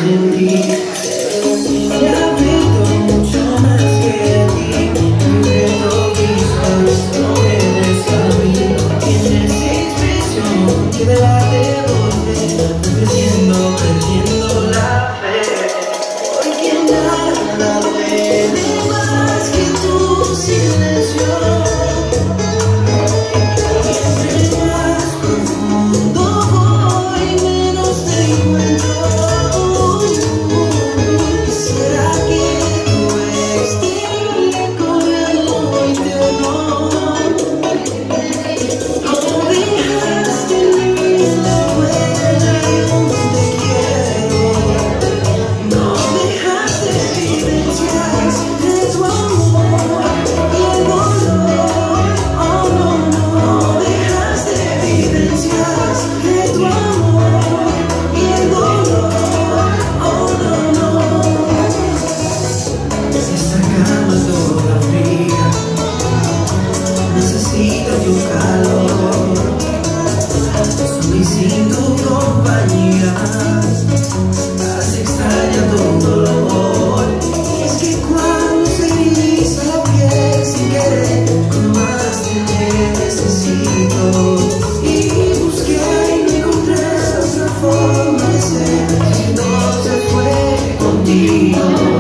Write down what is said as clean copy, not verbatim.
en ti. Me afecto mucho más que a ti. Mi retrovisor no eres a mí. Tienes expresión que te va a devolver. Perdiendo la fe. Porque nada duele más que tu silencio. Entre más profundo voy, menos te encuentro. ¿Será que tu exterior corre algo interno? No dejaste ni la huella y aún te quiero. No dejaste evidencias de tu amor y el dolor. Oh no, no dejaste evidencias de tu amor y el dolor. Oh no, no. Esta cama toda fría necesita tu calor. Solo y sin tu compañía hace extraña tu dolor. Y es que cuando se eriza la piel sin querer, cuando más te necesito. Y busqué y no encontré otra forma de ser, si no se fue contigo.